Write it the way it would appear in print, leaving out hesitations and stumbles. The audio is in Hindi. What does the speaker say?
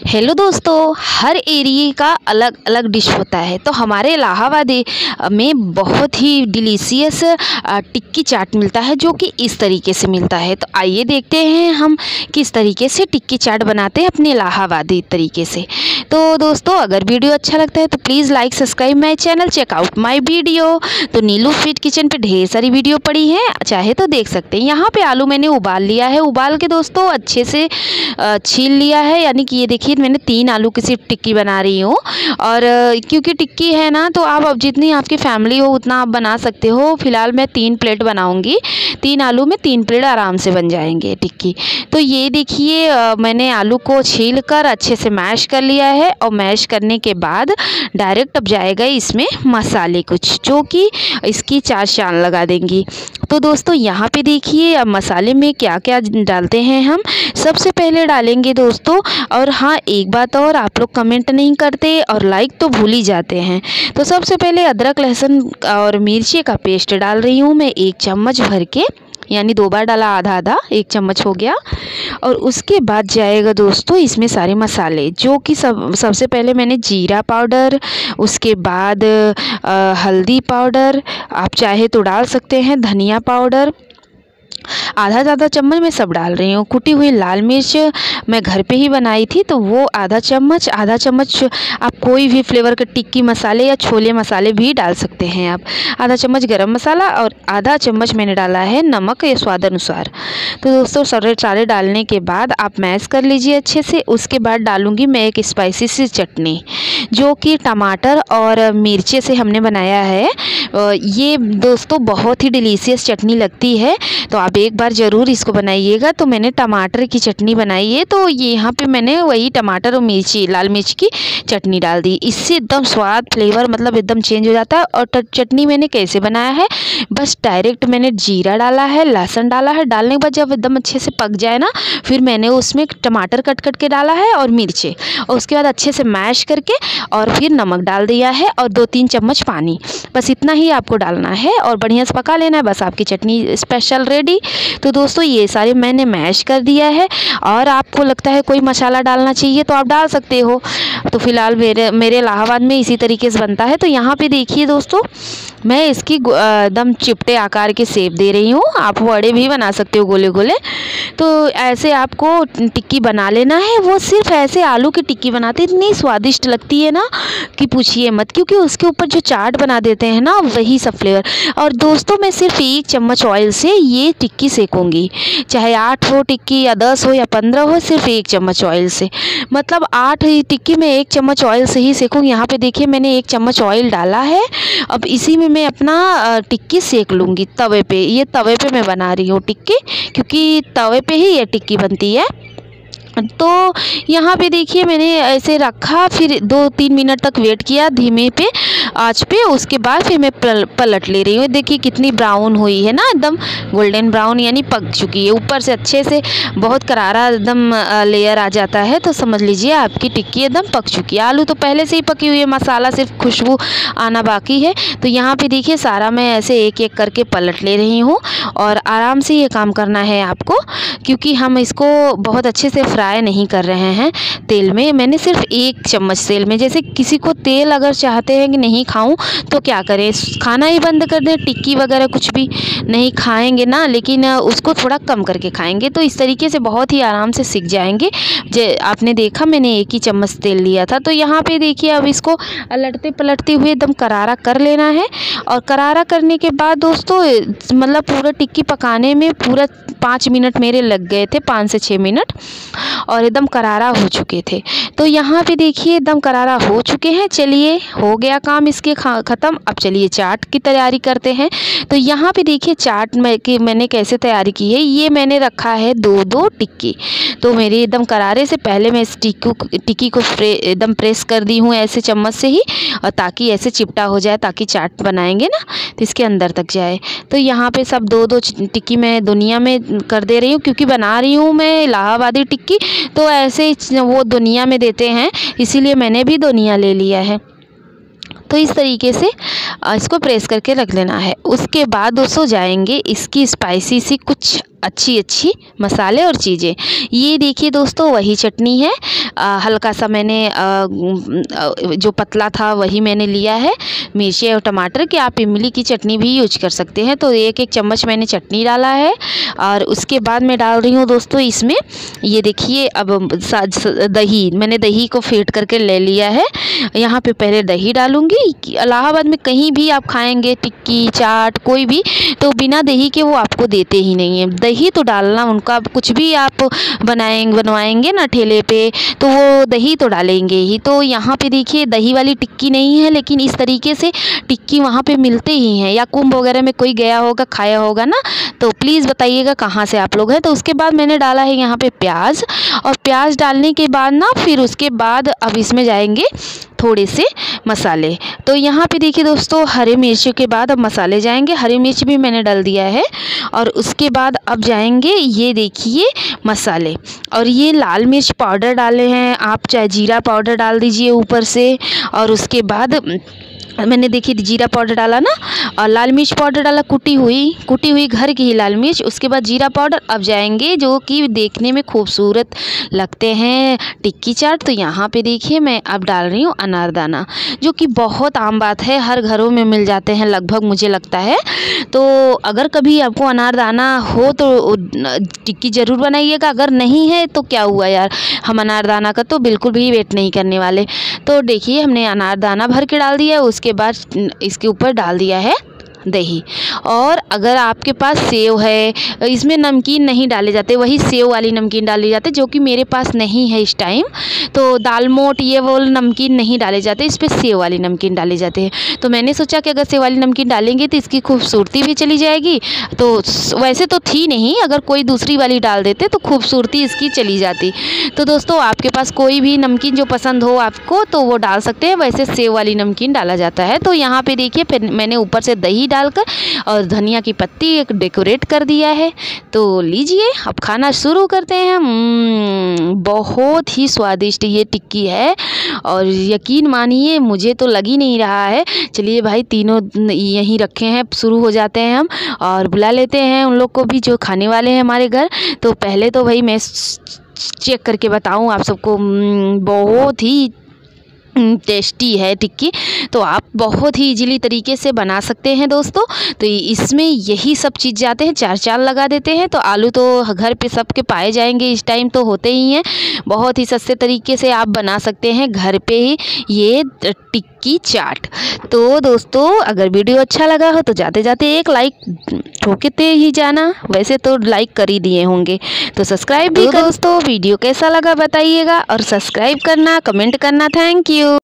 हेलो दोस्तों, हर एरिया का अलग अलग डिश होता है। तो हमारे इलाहाबादी में बहुत ही डिलीशियस टिक्की चाट मिलता है, जो कि इस तरीके से मिलता है। तो आइए देखते हैं हम किस तरीके से टिक्की चाट बनाते हैं अपने इलाहाबादी तरीके से। तो दोस्तों, अगर वीडियो अच्छा लगता है तो please like subscribe my channel, check out my video. तो नीलू फीड किचन पे ढेर सारी वीडियो पड़ी हैं, चाहे तो देख सकते हैं। यहाँ पे आलू मैंने उबाल लिया है। उबाल के दोस्तों अच्छे से छील लिया है, यानी कि ये देखिए मैंने 3 आलू की सिर्फ टिक्की बना रही हूँ। और क्योंकि टिक्की है ना, तो आप अब जितनी आपकी फैमिली हो उतना आप बना सकते हो। फिलहाल मैं 3 प्लेट बनाऊँगी। 3 आलू में 3 प्लेट आराम से बन जाएंगे टिक्की। तो ये देखिए मैंने आलू को छील कर अच्छे से मैश कर लिया है। और मैश करने के बाद डायरेक्ट अब जाएगा इसमें मसाले कुछ, जो कि इसकी 4 शान लगा देंगी। तो दोस्तों यहाँ पे देखिए अब मसाले में क्या क्या डालते हैं हम। सबसे पहले डालेंगे दोस्तों, और हाँ एक बात और, आप लोग कमेंट नहीं करते और लाइक तो भूल ही जाते हैं। तो सबसे पहले अदरक लहसुन और मिर्ची का पेस्ट डाल रही हूँ मैं 1 चम्मच भर के, यानी 2 बार डाला, आधा आधा 1 चम्मच हो गया। और उसके बाद जाएगा दोस्तों इसमें सारे मसाले, जो कि सबसे पहले मैंने जीरा पाउडर, उसके बाद हल्दी पाउडर, आप चाहे तो डाल सकते हैं धनिया पाउडर, आधा चम्मच मैं सब डाल रही हूँ। कुटी हुई लाल मिर्च मैं घर पे ही बनाई थी, तो वो आधा चम्मच आप कोई भी फ्लेवर के टिक्की मसाले या छोले मसाले भी डाल सकते हैं आप। आधा चम्मच गरम मसाला और आधा चम्मच मैंने डाला है नमक, या स्वाद अनुसार। तो दोस्तों सारे डालने के बाद आप मैश कर लीजिए अच्छे से। उसके बाद डालूँगी मैं एक स्पाइसी सी चटनी, जो कि टमाटर और मिर्चे से हमने बनाया है। ये दोस्तों बहुत ही डिलीशियस चटनी लगती है, तो आप एक बार ज़रूर इसको बनाइएगा। तो मैंने टमाटर की चटनी बनाई है, तो ये यहाँ पे मैंने वही टमाटर और मिर्ची, लाल मिर्च की चटनी डाल दी। इससे एकदम स्वाद, फ्लेवर मतलब एकदम चेंज हो जाता है। और चटनी मैंने कैसे बनाया है, बस डायरेक्ट मैंने जीरा डाला है, लहसुन डाला है। डालने के बाद जब एकदम अच्छे से पक जाए ना, फिर मैंने उसमें टमाटर कट के डाला है और मिर्चे, और उसके बाद अच्छे से मैश करके और फिर नमक डाल दिया है और 2-3 चम्मच पानी, बस इतना ही आपको डालना है और बढ़िया से पका लेना है। बस आपकी चटनी स्पेशल रेडी। तो दोस्तों ये सारे मैंने मैश कर दिया है, और आपको लगता है कोई मसाला डालना चाहिए तो आप डाल सकते हो। तो फिलहाल मेरे इलाहाबाद में इसी तरीके से बनता है। तो यहाँ पे देखिए दोस्तों, मैं इसकी एकदम चिपटे आकार के शेप दे रही हूँ। आप वड़े भी बना सकते हो गोले गोले। तो ऐसे आपको टिक्की बना लेना है। वो सिर्फ ऐसे आलू की टिक्की बनाते इतनी स्वादिष्ट लगती है ना कि पूछिए मत, क्योंकि उसके ऊपर जो चाट बना देते हैं ना, वही सब फ्लेवर। और दोस्तों मैं सिर्फ 1 चम्मच ऑयल से ये टिक्की सेकूँगी, चाहे 8 हो टिक्की या 10 हो या 15 हो, सिर्फ 1 चम्मच ऑयल से। मतलब 8 टिक्की में 1 चम्मच ऑयल से ही सेकूँगी। यहाँ पे देखिए मैंने 1 चम्मच ऑयल डाला है। अब इसी में मैं अपना टिक्की सेक लूँगी तवे पे। ये तवे पे मैं बना रही हूँ टिक्की, क्योंकि तवे पे ही ये टिक्की बनती है। तो यहाँ पे देखिए मैंने ऐसे रखा, फिर 2-3 मिनट तक वेट किया धीमे पे आँच पे। उसके बाद फिर मैं पलट ले रही हूँ। देखिए कितनी ब्राउन हुई है ना, एकदम गोल्डन ब्राउन, यानी पक चुकी है। ऊपर से अच्छे से बहुत करारा एकदम लेयर आ जाता है, तो समझ लीजिए आपकी टिक्की एकदम पक चुकी है। आलू तो पहले से ही पकी हुई है, मसाला सिर्फ खुशबू आना बाकी है। तो यहाँ पे देखिए सारा मैं ऐसे एक करके पलट ले रही हूँ, और आराम से ये काम करना है आपको, क्योंकि हम इसको बहुत अच्छे से फ्राई नहीं कर रहे हैं तेल में। मैंने सिर्फ 1 चम्मच तेल में, जैसे किसी को तेल अगर चाहते हैं कि नहीं खाऊं तो क्या करें, खाना ही बंद कर दें, टिक्की वगैरह कुछ भी नहीं खाएंगे ना, लेकिन उसको थोड़ा कम करके खाएंगे, तो इस तरीके से बहुत ही आराम से सीख जाएंगे। आपने देखा मैंने 1 ही चम्मच तेल लिया था। तो यहाँ पे देखिए अब इसको पलटते पलटते हुए एकदम करारा कर लेना है। और करारा करने के बाद दोस्तों मतलब पूरा टिक्की पकाने में पूरा 5 मिनट मेरे लग गए थे, 5 से 6 मिनट, और एकदम करारा हो चुके थे। तो यहाँ पे देखिए एकदम करारा हो चुके हैं। चलिए हो गया काम इसके ख़त्म। अब चलिए चाट की तैयारी करते हैं। तो यहाँ पे देखिए चाट मैंने कैसे तैयारी की है। ये मैंने रखा है 2-2 टिक्की। तो मेरी एकदम करारे से पहले मैं इस टिक्की को एकदम प्रेस कर दी हूँ ऐसे चम्मच से ही, और ताकि ऐसे चिपटा हो जाए, ताकि चाट बनाएंगे ना तो इसके अंदर तक जाए। तो यहाँ पे सब 2-2 टिक्की मैं दुनिया में कर दे रही हूँ, क्योंकि बना रही हूँ मैं इलाहाबादी टिक्की, तो ऐसे वो दुनिया में देते हैं, इसीलिए मैंने भी दुनिया ले लिया है। तो इस तरीके से इसको प्रेस करके रख लेना है। उसके बाद दोस्तों जाएंगे इसकी स्पाइसी सी कुछ अच्छी मसाले और चीज़ें। ये देखिए दोस्तों वही चटनी है, हल्का सा मैंने जो पतला था वही मैंने लिया है, मिर्ची और टमाटर की। आप इमली की चटनी भी यूज कर सकते हैं। तो एक चम्मच मैंने चटनी डाला है और उसके बाद मैं डाल रही हूँ दोस्तों इसमें, ये देखिए अब दही, मैंने दही को फेंट करके ले लिया है। यहाँ पे पहले दही डालूंगी। इलाहाबाद में कहीं भी आप खाएंगे टिक्की चाट कोई भी, तो बिना दही के वो आपको देते ही नहीं है। दही तो डालना उनका, कुछ भी आप बनवाएंगे ना ठेले पे, तो वो दही तो डालेंगे ही। तो यहाँ पे देखिए दही वाली टिक्की नहीं है, लेकिन इस तरीके से टिक्की वहाँ पे मिलते ही हैं, या कुंभ वगैरह में कोई गया होगा खाया होगा ना, तो प्लीज़ बताइएगा कहाँ से आप लोग हैं। तो उसके बाद मैंने डाला है यहाँ पे प्याज, और प्याज डालने के बाद ना फिर उसके बाद अब इसमें जाएंगे थोड़े से मसाले। तो यहाँ पे देखिए दोस्तों हरे मिर्च के बाद अब मसाले जाएंगे। हरी मिर्च भी मैंने डाल दिया है, और उसके बाद अब जाएंगे ये देखिए मसाले। और ये लाल मिर्च पाउडर डाले हैं, आप चाहे जीरा पाउडर डाल दीजिए ऊपर से। और उसके बाद मैंने देखिए जीरा पाउडर डाला ना, और लाल मिर्च पाउडर डाला, कुटी हुई घर की ही लाल मिर्च। उसके बाद जीरा पाउडर। अब जाएंगे जो कि देखने में खूबसूरत लगते हैं टिक्की चाट। तो यहाँ पे देखिए मैं अब डाल रही हूँ अनारदाना, जो कि बहुत आम बात है, हर घरों में मिल जाते हैं लगभग मुझे लगता है। तो अगर कभी आपको अनारदाना हो तो टिक्की ज़रूर बनाइएगा, अगर नहीं है तो क्या हुआ यार, हम अनारदाना का तो बिल्कुल भी वेट नहीं करने वाले। तो देखिए हमने अनारदाना भर के डाल दिया, उसके बाद इसके ऊपर डाल दिया है दही। और अगर आपके पास सेव है, इसमें नमकीन नहीं डाले जाते, वही सेव वाली नमकीन डाली जाती है, जो कि मेरे पास नहीं है इस टाइम। तो दाल मोट ये वो नमकीन नहीं डाले जाते, इस पर सेव वाली नमकीन डाले जाते हैं। तो मैंने सोचा कि अगर सेव वाली नमकीन डालेंगे तो इसकी खूबसूरती भी चली जाएगी। तो वैसे तो थी नहीं, अगर कोई दूसरी वाली डाल देते तो खूबसूरती इसकी चली जाती। तो दोस्तों आपके पास कोई भी नमकीन जो पसंद हो आपको तो वो डाल सकते हैं, वैसे सेव वाली नमकीन डाला जाता है। तो यहाँ पे देखिए फिर मैंने ऊपर से दही डालकर और धनिया की पत्ती एक डेकोरेट कर दिया है। तो लीजिए अब खाना शुरू करते हैं। बहुत ही स्वादिष्ट ये टिक्की है, और यकीन मानिए मुझे तो लग ही नहीं रहा है। चलिए भाई तीनों यहीं रखे हैं, शुरू हो जाते हैं हम और बुला लेते हैं उन लोग को भी जो खाने वाले हैं हमारे घर। तो पहले तो भाई मैं चेक करके बताऊं आप सबको, बहुत ही टेस्टी है टिक्की। तो आप बहुत ही इजीली तरीके से बना सकते हैं दोस्तों। तो इसमें यही सब चीज़ जाते हैं, चार लगा देते हैं। तो आलू तो घर पे सबके पाए जाएंगे इस टाइम, तो होते ही हैं। बहुत ही सस्ते तरीके से आप बना सकते हैं घर पे ही ये टिक्की चाट। तो दोस्तों अगर वीडियो अच्छा लगा हो तो जाते जाते एक लाइक ठोकते ही जाना, वैसे तो लाइक कर ही दिए होंगे। तो सब्सक्राइब भी दोस्तों, वीडियो कैसा लगा बताइएगा, और सब्सक्राइब करना, कमेंट करना। Thank you.